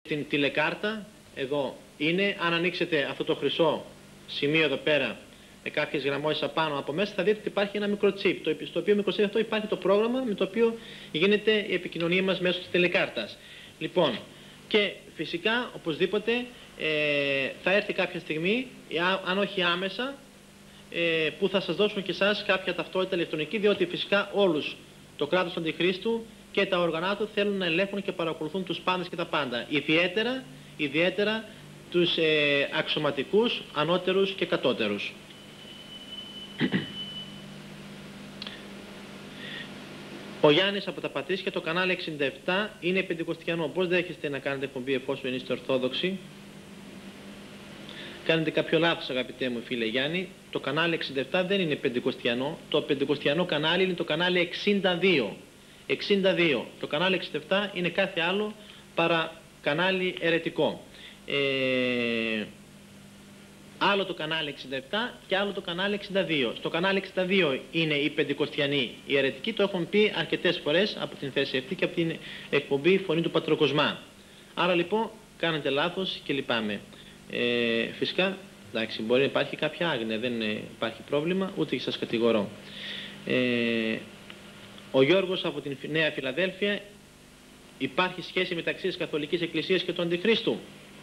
την τηλεκάρτα, εδώ είναι, αν ανοίξετε αυτό το χρυσό σημείο εδώ πέρα, με κάποιες γραμμώσεις απάνω από μέσα, θα δείτε ότι υπάρχει ένα μικρό chip, στο οποίο μικρό chip αυτό υπάρχει το πρόγραμμα με το οποίο γίνεται η επικοινωνία μας μέσω της τηλεκάρτας. Λοιπόν, και φυσικά, οπωσδήποτε, θα έρθει κάποια στιγμή, αν όχι άμεσα, που θα σας δώσουν και εσάς κάποια ταυτότητα ηλεκτρονική, διότι φυσικά όλους το κράτος του Αντιχρίστου και τα όργανα του θέλουν να ελέγχουν και παρακολουθούν τους πάντες και τα πάντα. Ιδιαίτερα τους αξιωματικούς, ανώτερους και κατώτερους. Ο Γιάννης από τα Πατήσια, το κανάλι 67 είναι πεντηκοστιανό. Πώς δέχεστε να κάνετε εκπομπή εφόσον είστε ορθόδοξοι? Κάνετε κάποιο λάθος, αγαπητέ μου φίλε Γιάννη. Το κανάλι 67 δεν είναι πεντηκοστιανό. Το πεντηκοστιανό κανάλι είναι το κανάλι 62. 62. Το κανάλι 67 είναι κάθε άλλο παρά κανάλι αιρετικό. Άλλο το κανάλι 67 και άλλο το κανάλι 62. Στο κανάλι 62 είναι οι πεντηκοστιανοί, οι αιρετικοί, το έχουν πει αρκετές φορές από την θέση αυτή και από την εκπομπή Φωνή του Πατροκοσμά. Άρα λοιπόν κάνετε λάθος και λυπάμαι. Φυσικά, εντάξει, μπορεί να υπάρχει κάποια άγνοια, δεν υπάρχει πρόβλημα, ούτε και σας κατηγορώ. Ο Γιώργος από την Νέα Φιλαδέλφια, υπάρχει σχέση μεταξύ της Καθολικής Εκκλησίας και του Αντιχρίστου?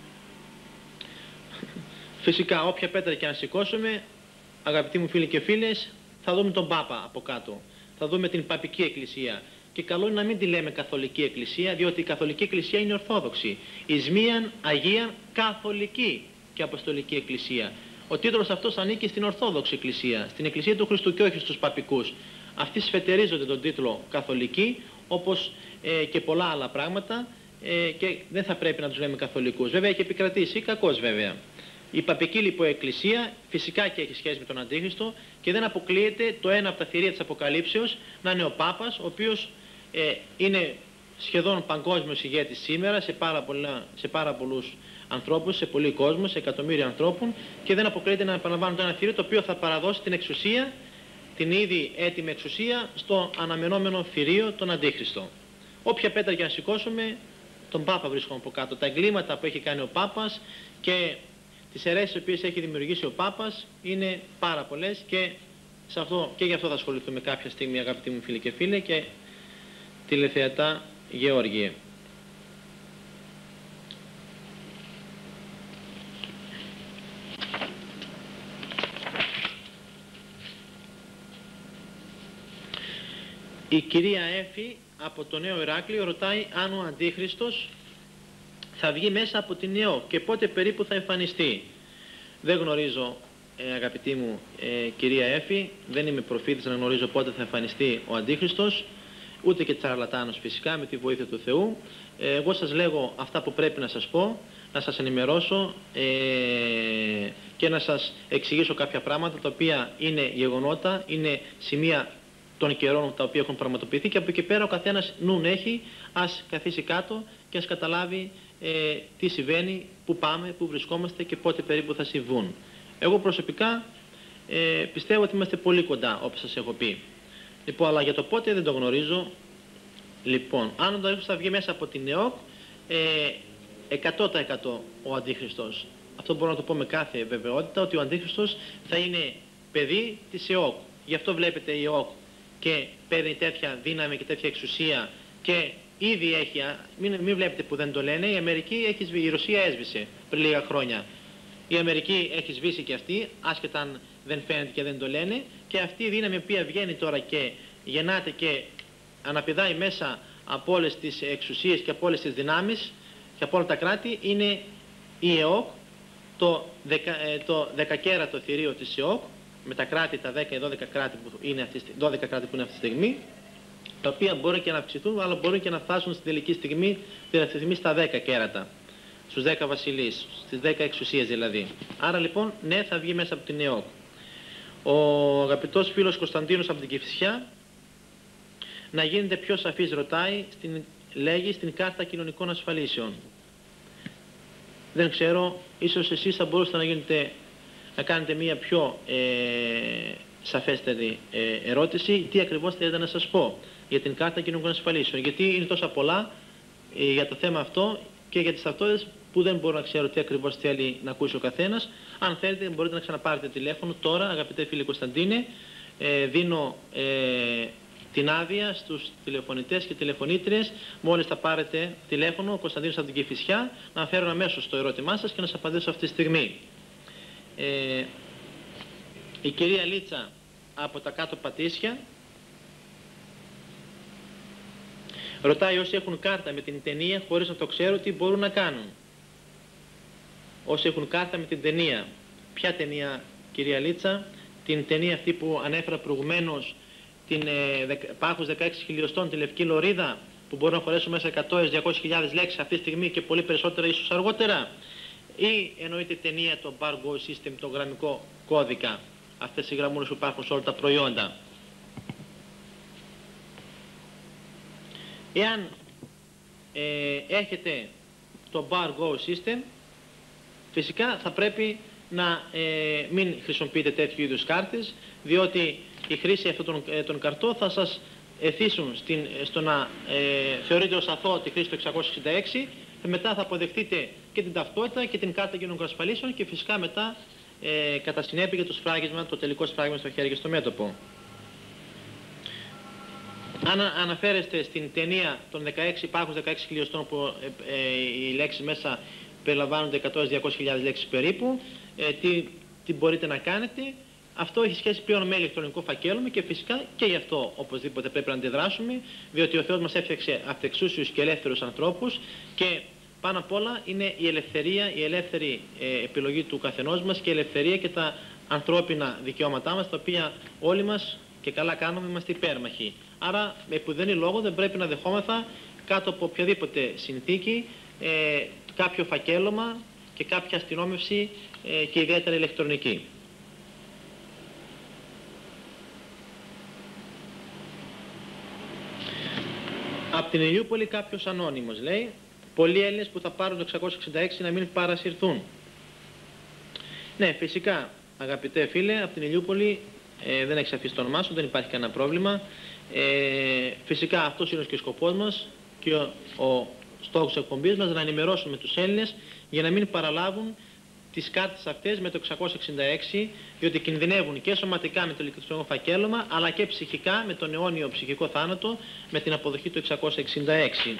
Φυσικά, όποια πέτρα και αν σηκώσουμε, αγαπητοί μου φίλοι και φίλες, θα δούμε τον Πάπα από κάτω. Θα δούμε την Παπική Εκκλησία. Και καλό είναι να μην τη λέμε Καθολική Εκκλησία, διότι η Καθολική Εκκλησία είναι Ορθόδοξη. Εις μίαν Αγίαν Καθολική και Αποστολική Εκκλησία. Ο τίτλος αυτός ανήκει στην Ορθόδοξη Εκκλησία, στην Εκκλησία του Χριστού και όχι στους παπικούς. Αυτοί σφετερίζονται τον τίτλο Καθολική, όπως και πολλά άλλα πράγματα, και δεν θα πρέπει να τους λέμε καθολικούς. Βέβαια έχει επικρατήσει, κακώς βέβαια. Η παπική λοιπόν εκκλησία φυσικά και έχει σχέση με τον Αντίχριστο και δεν αποκλείεται το ένα από τα θηρία της Αποκαλύψεως να είναι ο Πάπας, ο οποίος είναι σχεδόν παγκόσμιος ηγέτης σήμερα σε πάρα πολλούς ανθρώπους, σε πολλοί κόσμο, σε εκατομμύρια ανθρώπων, και δεν αποκλείεται να επαναλαμβάνουν το ένα θηρίο το οποίο θα παραδώσει την εξουσία, την ήδη έτοιμη εξουσία, στο αναμενόμενο θηρίο, τον Αντίχριστο. Όποια πέτρα και αν σηκώσουμε, τον Πάπα βρίσκουμε από κάτω. Τα εγκλήματα που έχει κάνει ο Πάπας και τις αιρέσεις τις οποίες έχει δημιουργήσει ο Πάπας είναι πάρα πολλές, και γι' αυτό θα ασχοληθούμε κάποια στιγμή, αγαπητοί μου φίλοι και φίλοι, και τηλεθεατά Γεώργιε. Η κυρία Έφη από το Νέο Ηράκλειο ρωτάει αν ο Αντίχριστος θα βγει μέσα από την ΕΟΚ και πότε περίπου θα εμφανιστεί. Δεν γνωρίζω, αγαπητή μου κυρία Έφη, δεν είμαι προφήτης να γνωρίζω πότε θα εμφανιστεί ο Αντίχριστος, ούτε και τσαρλατάνος φυσικά, με τη βοήθεια του Θεού. Εγώ σας λέγω αυτά που πρέπει να σας πω, να σας ενημερώσω και να σας εξηγήσω κάποια πράγματα τα οποία είναι γεγονότα, είναι σημεία των καιρών τα οποία έχουν πραγματοποιηθεί, και από εκεί πέρα ο καθένας νουν έχει, ας καθίσει κάτω και ας καταλάβει τι συμβαίνει, πού πάμε, πού βρισκόμαστε και πότε περίπου θα συμβούν. Εγώ προσωπικά πιστεύω ότι είμαστε πολύ κοντά, όπως σας έχω πει. Λοιπόν, αλλά για το πότε δεν το γνωρίζω. Λοιπόν, αν ο Αντίχριστος θα βγει μέσα από την ΕΟΚ, 100% ο Αντίχριστος. Αυτό μπορώ να το πω με κάθε βεβαιότητα, ότι ο Αντίχριστος θα είναι παιδί της ΕΟΚ. Γι' αυτό βλέπετε η ΕΟΚ και παίρνει τέτοια δύναμη και τέτοια εξουσία, και ήδη έχει, μην βλέπετε που δεν το λένε, η Ρωσία έσβησε πριν λίγα χρόνια. Η Αμερική έχει σβήσει και αυτή, άσχετα αν δεν φαίνεται και δεν το λένε, και αυτή η δύναμη η οποία βγαίνει τώρα και γεννάται και αναπηδάει μέσα από όλες τις εξουσίες και από όλες τις δυνάμεις και από όλα τα κράτη, είναι η ΕΟΚ, το δεκακέρατο θηρίο της ΕΟΚ, με τα κράτη, τα 10-12 κράτη που είναι αυτή τη στιγμή, τα οποία μπορεί και να αυξηθούν, αλλά μπορεί και να φτάσουν στην τελική στιγμή, στα 10 κέρατα, στους 10 βασιλείς, στις 10 εξουσίες δηλαδή. Άρα λοιπόν, ναι, θα βγει μέσα από την ΕΟΚ. Ο αγαπητός φίλος Κωνσταντίνος από την Κηφισιά, να γίνεται πιο σαφής, ρωτάει, λέγει, στην κάρτα κοινωνικών ασφαλίσεων. Δεν ξέρω, ίσως εσείς θα μπορούσατε να κάνετε μία πιο σαφέστερη ερώτηση, τι ακριβώς θέλετε να σας πω για την κάρτα κοινωνικών ασφαλίσεων. Γιατί είναι τόσα πολλά για το θέμα αυτό και για τις ταυτότητες που δεν μπορώ να ξέρω τι ακριβώς θέλει να ακούσει ο καθένας. Αν θέλετε μπορείτε να ξαναπάρετε τηλέφωνο τώρα, αγαπητέ φίλε Κωνσταντίνε. Δίνω την άδεια στους τηλεφωνητές και τηλεφωνήτριες, μόλις θα πάρετε τηλέφωνο, ο Κωνσταντίνος από την Κηφισιά, να φέρω αμέσως το ερώτημά σας και να σας απαντήσω αυτή τη στιγμή. Η κυρία Λίτσα από τα κάτω Πατήσια ρωτάει όσοι έχουν κάρτα με την ταινία χωρίς να το ξέρω τι μπορούν να κάνουν. Όσοι έχουν κάρτα με την ταινία. Ποια ταινία, κυρία Λίτσα? Την ταινία αυτή που ανέφερα προηγουμένως, την πάχους 16 χιλιοστών, τη Λευκή Λωρίδα, που μπορούν να χωρέσουν μέσα 100-200.000 λέξεις αυτή τη στιγμή και πολύ περισσότερα ίσως αργότερα, ή εννοείται ταινία το Bar Go System, το γραμμικό κώδικα, αυτές οι γραμμούρες που υπάρχουν σε όλα τα προϊόντα? Εάν έχετε το Bar Go System, φυσικά θα πρέπει να μην χρησιμοποιείτε τέτοιου είδους κάρτες, διότι η χρήση αυτών των καρτών θα σας εθίσουν στο να θεωρείτε ως αθώο τη χρήση του 666, μετά θα αποδεχτείτε και την ταυτότητα και την κάρτα κοινωνικών ασφαλίσεων και φυσικά μετά κατά συνέπεια και το σφράγισμα, το τελικό σφράγισμα στο χέρι και στο μέτωπο. Αν αναφέρεστε στην ταινία των 16 πάχους 16 χιλιοστών που οι λέξεις μέσα περιλαμβάνονται 100-200.000 λέξεις περίπου, τι μπορείτε να κάνετε? Αυτό έχει σχέση πλέον με ηλεκτρονικό φακέλωμα και φυσικά και γι' αυτό οπωσδήποτε πρέπει να αντιδράσουμε, διότι ο Θεός μας έφτιαξε αυτεξούσιους και ελεύθερους ανθρώπους και πάνω απ' όλα είναι η ελευθερία, η ελεύθερη επιλογή του καθενός μας και η ελευθερία και τα ανθρώπινα δικαιώματά μας, τα οποία όλοι μας και καλά κάνουμε, είμαστε υπέρμαχοι. Άρα, με πουδενή λόγο δεν πρέπει να δεχόμεθα κάτω από οποιαδήποτε συνθήκη κάποιο φακέλωμα και κάποια αστυνόμευση και ιδιαίτερα ηλεκτρονική. Από την Ηλιούπολη κάποιος ανώνυμος λέει: πολλοί Έλληνες που θα πάρουν το 666 να μην παρασυρθούν. Ναι, φυσικά αγαπητέ φίλε, από την Ηλιούπολη δεν έχεις αφήσει το όνομά σου, δεν υπάρχει κανένα πρόβλημα. Φυσικά αυτός είναι και ο σκοπός μας και ο στόχος της εκπομπής μας, να ενημερώσουμε τους Έλληνες για να μην παραλάβουν τις κάρτες αυτές με το 666, διότι κινδυνεύουν και σωματικά με το ηλεκτρονικό φακέλωμα, αλλά και ψυχικά με τον αιώνιο ψυχικό θάνατο με την αποδοχή του 666.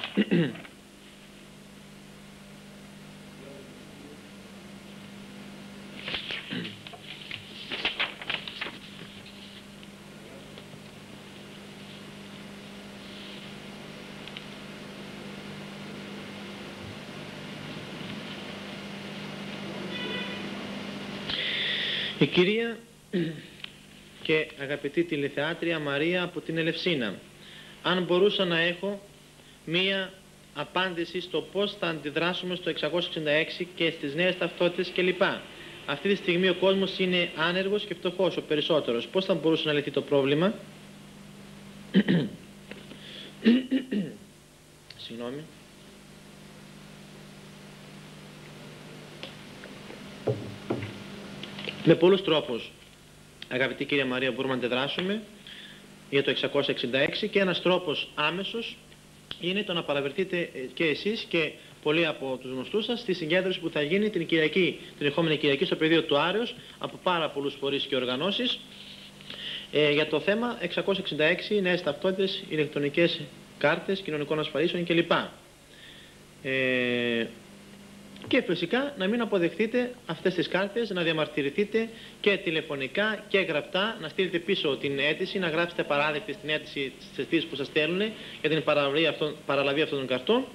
Η κυρία και αγαπητή τηλεθεάτρια Μαρία από την Ελευσίνα, αν μπορούσα να έχω μία απάντηση στο πώς θα αντιδράσουμε στο 666 και στις νέες ταυτότητες κλπ. Αυτή τη στιγμή ο κόσμος είναι άνεργος και φτωχός, ο περισσότερος. Πώς θα μπορούσε να λυθεί το πρόβλημα? Συγγνώμη. Με πολλούς τρόπους, αγαπητή κυρία Μαρία, μπορούμε να αντιδράσουμε για το 666 και ένας τρόπος άμεσος είναι το να παραβρεθείτε και εσείς και πολλοί από τους γνωστούς σας στη συγκέντρωση που θα γίνει την ερχόμενη Κυριακή στο πεδίο του Άρεως από πάρα πολλούς φορείς και οργανώσεις για το θέμα 666 νέες ταυτότητες, ηλεκτρονικές κάρτες κοινωνικών ασφαλίσεων κλπ. Και φυσικά να μην αποδεχτείτε αυτές τις κάρτες, να διαμαρτυρηθείτε και τηλεφωνικά και γραπτά, να στείλετε πίσω την αίτηση, να γράψετε παράδεκτη στην αίτηση στις αιτήσεις που σας στέλνουν για την παραλαβή αυτών των καρτών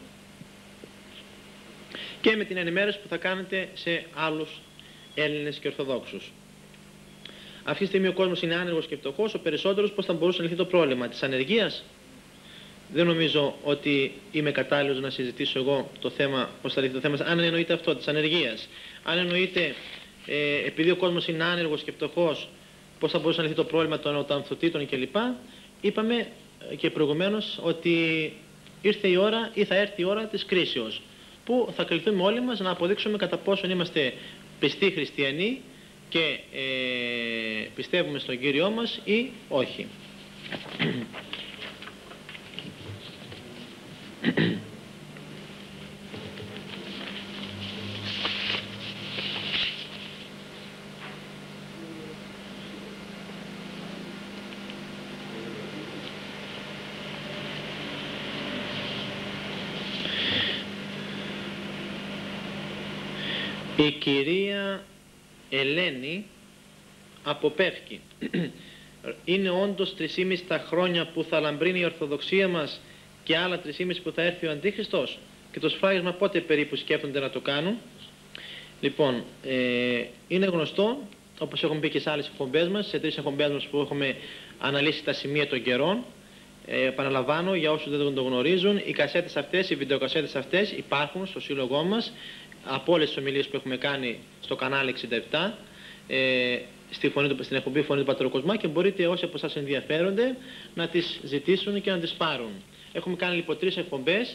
και με την ενημέρωση που θα κάνετε σε άλλους Έλληνες και Ορθοδόξους. Αυτή τη στιγμή ο κόσμος είναι άνεργος και φτωχός, ο περισσότερος. Πώς θα μπορούσε να λυθεί το πρόβλημα της ανεργίας? Δεν νομίζω ότι είμαι κατάλληλος να συζητήσω εγώ το θέμα, πώς θα λυθεί το θέμα, αν εννοείται αυτό της ανεργίας. Αν εννοείται επειδή ο κόσμος είναι άνεργος και φτωχός, πώς θα μπορούσε να λυθεί το πρόβλημα των οτανθωτήτων κλπ. Είπαμε και προηγουμένως ότι ήρθε η ώρα ή θα έρθει η ώρα της κρίσεως, που θα κληθούμε όλοι μας να αποδείξουμε κατά πόσον είμαστε πιστοί χριστιανοί και πιστεύουμε στον Κύριό μας ή όχι. Η κυρία Ελένη από Πεύκη. Είναι όντως 3,5 τα χρόνια που θα λαμπρύνει η Ορθοδοξία μας και άλλα 3,5 που θα έρθει ο Αντίχριστος? Και το σφράγισμα πότε περίπου σκέφτονται να το κάνουν? Λοιπόν, είναι γνωστό, όπως έχουμε πει και σε άλλες εκπομπές μας, σε 3 εκπομπές μας που έχουμε αναλύσει τα σημεία των καιρών. Επαναλαμβάνω, για όσους δεν το γνωρίζουν, οι κασέτες αυτές, οι βιντεοκασέτες αυτές υπάρχουν στο σύλλογό μας από όλες τις ομιλίες που έχουμε κάνει στο κανάλι 67, στην εκπομπή Φωνή του Πατρού Κοσμά, και μπορείτε όσοι από εσάς ενδιαφέρονται να τις ζητήσουν και να τις πάρουν. Έχουμε κάνει λοιπόν 3 εκπομπές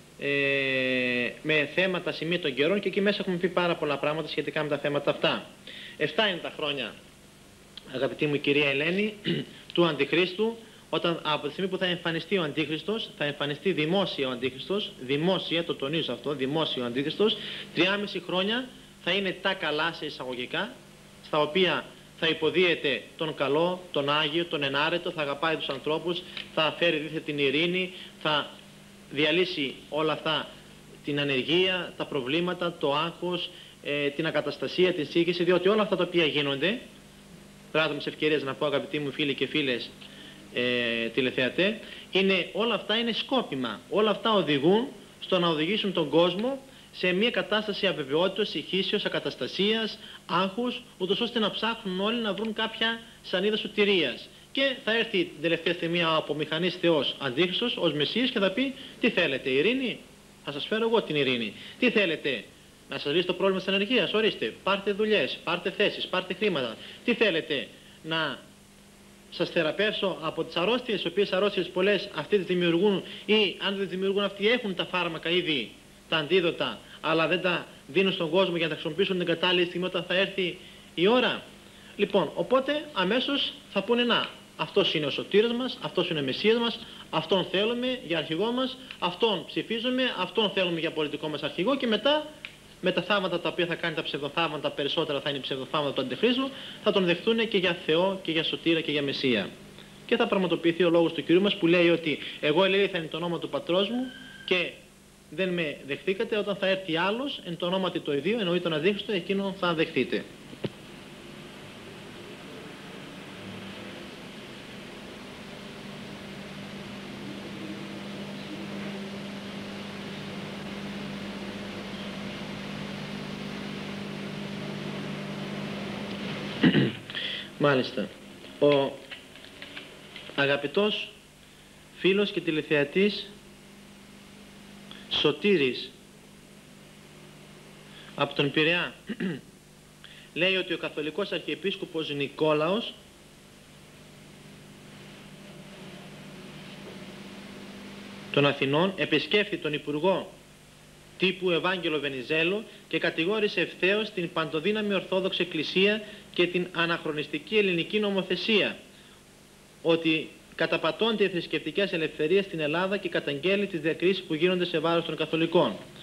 με θέματα σημεία των καιρών και εκεί μέσα έχουμε πει πάρα πολλά πράγματα σχετικά με τα θέματα αυτά. 7 είναι τα χρόνια, αγαπητή μου κυρία Ελένη, του Αντιχρίστου, όταν από τη στιγμή που θα εμφανιστεί ο Αντίχριστος, θα εμφανιστεί δημόσια ο Αντίχριστος, δημόσια, το τονίζω αυτό, δημόσια ο Αντίχριστος, 3,5 χρόνια θα είναι τα καλά σε εισαγωγικά, στα οποία θα υποδίεται τον καλό, τον Άγιο, τον ενάρετο, θα αγαπάει τους ανθρώπους, θα φέρει δίθεν την ειρήνη, θα διαλύσει όλα αυτά, την ανεργία, τα προβλήματα, το άγχος, την ακαταστασία, την σύγχυση, διότι όλα αυτά τα οποία γίνονται, πράττω με ευκαιρίες να πω αγαπητοί μου φίλοι και φίλες τηλεθεατέ, όλα αυτά είναι σκόπιμα, όλα αυτά οδηγούν στο να οδηγήσουν τον κόσμο σε μια κατάσταση αβεβαιότητας, συγχύσεως, ακαταστασίας, άγχους, ούτως ώστε να ψάχνουν όλοι να βρουν κάποια σανίδα σωτηρίας. Και θα έρθει την τελευταία στιγμή από μηχανής Θεός Αντίχριστος ως Μεσσίας και θα πει: τι θέλετε, ειρήνη? Θα σας φέρω εγώ την ειρήνη. Τι θέλετε, να σας λύσει το πρόβλημα της ανεργίας? Ορίστε, πάρτε δουλειές, πάρτε θέσεις, πάρτε χρήματα. Τι θέλετε, να σας θεραπεύσω από τις αρρώστιες, τις οποίες αρρώστιες πολλές αυτοί τις δημιουργούν, ή αν δεν δημιουργούν αυτοί έχουν τα φάρμακα ήδη, τα αντίδοτα, αλλά δεν τα δίνουν στον κόσμο για να τα χρησιμοποιήσουν την κατάλληλη στιγμή όταν θα έρθει η ώρα? Λοιπόν, οπότε αμέσως θα πούνε: να, αυτός είναι ο σωτήρας μας, αυτός είναι ο Μεσσίας μας, αυτόν θέλουμε για αρχηγό μας, αυτόν ψηφίζουμε, αυτόν θέλουμε για πολιτικό μας αρχηγό, και μετά με τα θαύματα τα οποία θα κάνει, τα ψευδοθαύματα, περισσότερα θα είναι ψευδοθαύματα του Αντιχρίστου, θα τον δεχτούν και για Θεό και για σωτήρα και για Μεσσία. Και θα πραγματοποιηθεί ο λόγος του Κυρίου μας που λέει ότι εγώ ελέγχθη εν το όνομα του πατρός μου και δεν με δεχτήκατε, όταν θα έρθει άλλος εν το ονόματι το ιδίο, εννοεί τον Αντίχριστο, εκείνο θα δεχτείτε. Μάλιστα, ο αγαπητός φίλος και τηλεθεατής Σωτήρης από τον Πειραιά λέει ότι ο καθολικός αρχιεπίσκοπος Νικόλαος των Αθηνών επισκέφθη τον Υπουργό τύπου Ευάγγελο Βενιζέλο και κατηγόρησε ευθέως την παντοδύναμη Ορθόδοξη Εκκλησία και την αναχρονιστική ελληνική νομοθεσία ότι καταπατώνται οι θρησκευτικές ελευθερίες στην Ελλάδα και καταγγέλει τις διακρίσεις που γίνονται σε βάρος των καθολικών.